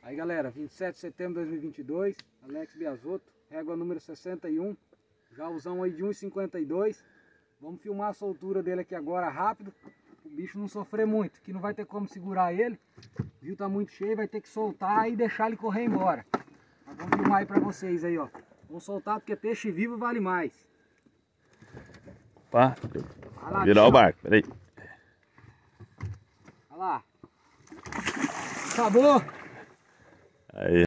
Aí galera, 27 de setembro de 2022, Alex Biasotto, régua número 61, jauzão aí de 1,52. Vamos filmar a soltura dele aqui agora rápido, o bicho não sofrer muito, que não vai ter como segurar ele. O rio tá muito cheio, vai ter que soltar e deixar ele correr embora. Mas vamos filmar aí pra vocês aí, ó. Vamos soltar porque peixe vivo vale mais. Opa, Lá, virar o barco, peraí. Olha lá. Acabou. Aí.